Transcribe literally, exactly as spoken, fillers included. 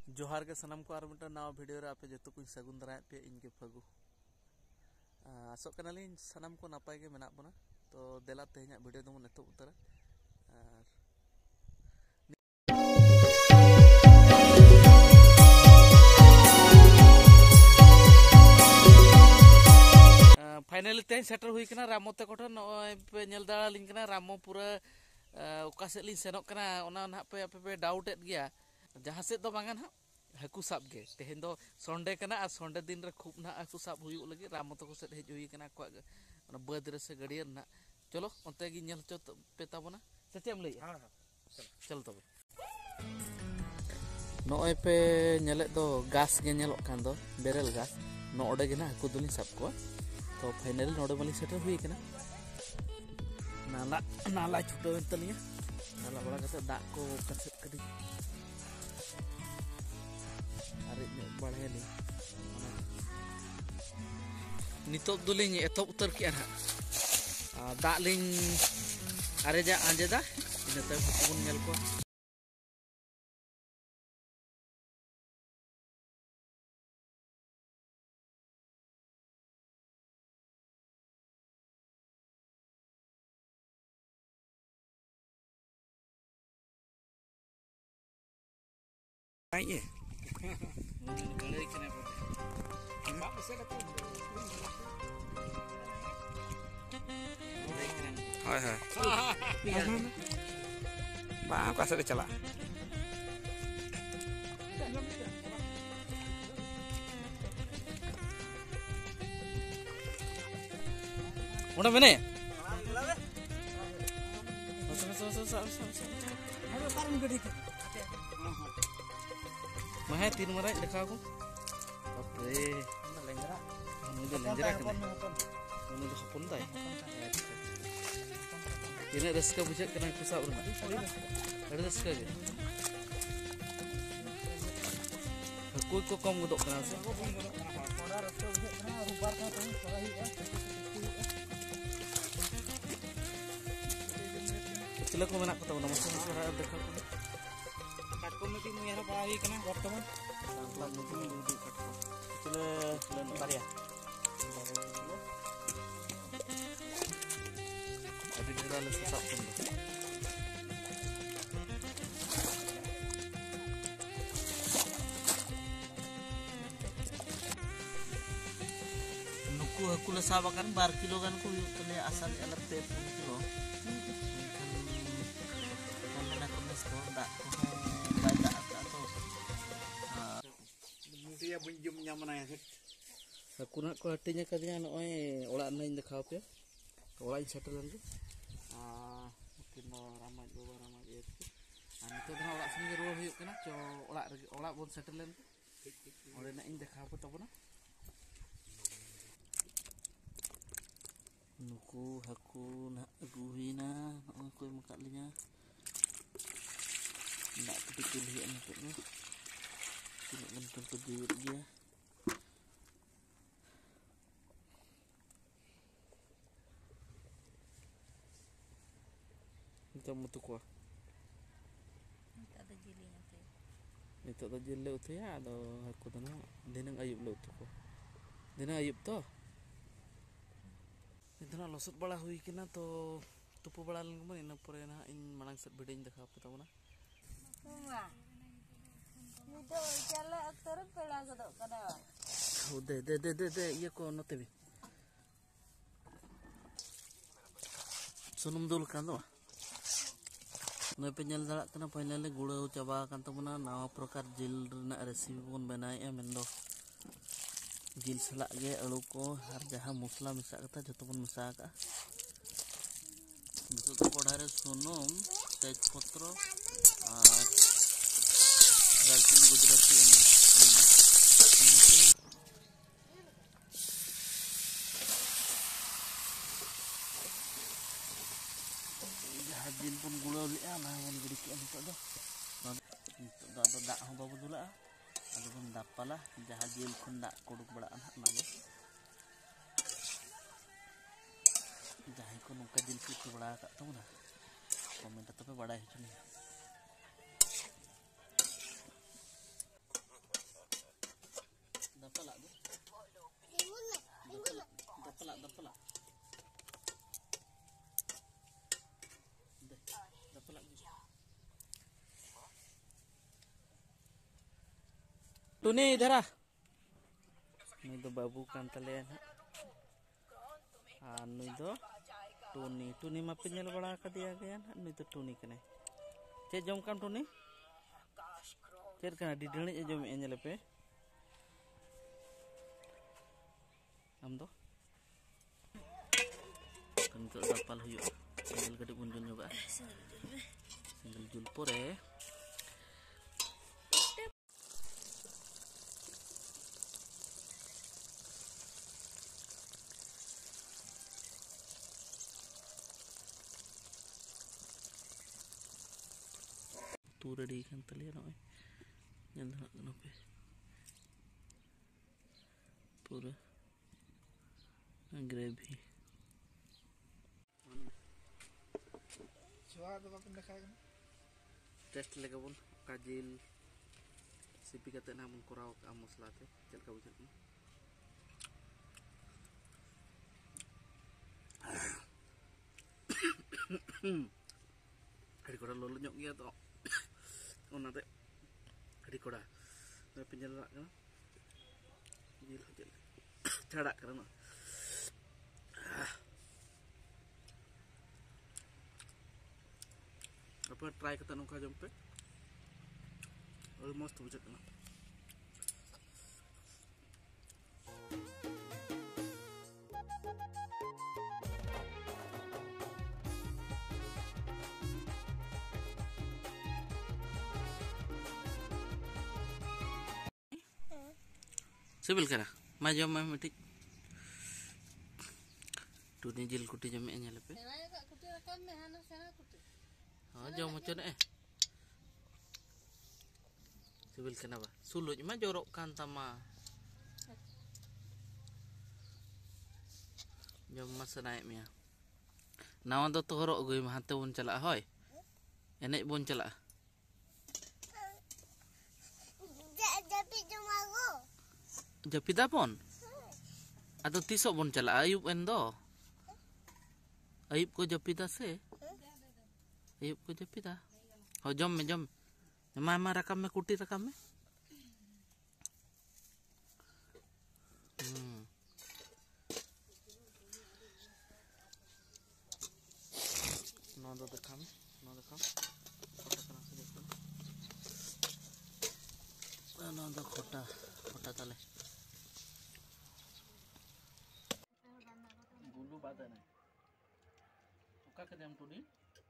जोहार के सनम को मिट्टा नवा वीडियो रे आपे जो को सगुन दाराय पे इनके फगु आसोक कनालिन सनम को नापाय के मेना बना तो देला तेहኛ वीडियो दमो नेतो उतरा फाइनली तेज सेटर हुई कना रामो ते कोठन नय पे नेल दाड़ा लिन कना रामो पूरा ओका से लिन सेनोक कना ओना ना पे पे पे डाउट एत गया जहां से दो बांगन हा हाकू साब गे तेहेन दो संडे कना आ संडे दिन रे खूब ना हाकू साब हुई लगे रामो तको से हेज हुई कना को ओना बद रे से गड़िया ना चलो ओते गी नेल चो पे ताबोना से चेम लई हां हां चल तबे नय पे नेले दो गास गे नेलोक कान दो बेरेल गास नो ओडे गे ना हाकू दुलिन साब को तो फाइनली नोडे मली सेटर हुई कना नाला नाला छुटो तलिया नाला बड़ा कते दाग को कसे कदी अरे बड़े ली नितो दुलिन एतो उतर किया ना दाग लिन अरे जा आंजेदा इन ते हुकुन नेल को Aye. Hai hai. Bang, kasih dia celah. Udah mana? Masuk masuk masuk masuk masuk. Ayo parang gede. Mahal तीन मराय देखा को बापरे लेंजरा उनी दो लेंजरा कने उनी दो हपन ताय इने रस्का बुझे कना कुसा उर अरे रस्का गे कोई को कम गदो कना से थोड़ा रस्का बुझे कना रुबार का तो थोड़ा ही चलो को मना को नमस्ते नमस्ते देखा को कमेटी में यार पढ़ाई करना वर्तमान लाग मुझे मुझे कटको चले लन बारिया अभी ढेरा ले सब सुन नुकु हकु ले साब kan बारह किलो गान को तले asal अलग पे किलो kan mena kemes to dak dia bunjum nyaman ya aku nak ko hatinya kadinya noy ola nain dekhao pe ola in settle lagi ah mungkin mau ramai bawa ramai itu an itu dah ola sini ruah huyuk kana cho ola ola bon settle lagi ola nain dekhao pe to na nuku haku nak guhina noy ko makalinya nak kepilihan untuknya tidak bentuk kedua dia kita mutu kuah itu ada jelinya tuh itu ada jeli tuh ya ada aku tuh dinang ayub lo tuh kuah dinang ayub tuh itu na losut bala hui kina to tupu bala lagi mana ina pore na in manang set bedeng dekha apa tahu na itu jalan aktor pela gadok kada udah de de de de iya ko no tebi sunum dul kan do noy penyal dalak kana finally gulo chaba kan tamuna nawa prakar jil rena recipe bon banai e mendo jil salak ge alu ko har jaha musla misa kata joto pun misa ka bisu to kodhare sunum tej potro ar दालचीनी Gujarati ini hajin pun gula li ana yang gede itu dah dah dah dah hamba budula ada pun dapalah jahajil pun dak koduk bada anak naga jahai ko nungka jil itu bada kak tahu na komen tapi bada itu nih Dapala, dapala. Deh, dapala. Tuni इधर आ. Ini tuh babu kan kalian. Anu itu Tuni, Tuni mah penyel bala ka dia kan. Anu itu Tuni kene. Cek jom kan Tuni? Cek kana di deni jom nyele pe. Am do. Kan untuk dapal huyuk. Single gede pun jun coba. Single jul pore. Tu ready kan tali ano eh. Yan na ano pe. Pura gravy. Coba apa pendekat kan? Test lagi pun kajil sipi kata namun kurau ke amos late cel kau cel. Hari koda lolo nyok dia to. Ona te hari koda. Te pinjal rak kan. Jil jil. Cadak kan. Apa try kata nungka jompe. Almost bujak kan. Sibil kena, maju mah metik. Tu ni jil kuti jam enya lepe. Oh jauh macam eh. Sibil kena ba? Suluj mah jorok kan tama. Jam masa naik mia. Nawan tu horok gue mah hante bun celak hoy. Enek bun celak. Japida pon. Atau tisok pun celak ayub endo. Ayub ko japida se. Ayub ko japida. Ho jom me jom. Mama rakam me kuti rakam me. Hmm. No do dekam, no dekam. Kota kena saja kan. No do kota, kota tale. Bulu badan. Suka ke dalam Tuni?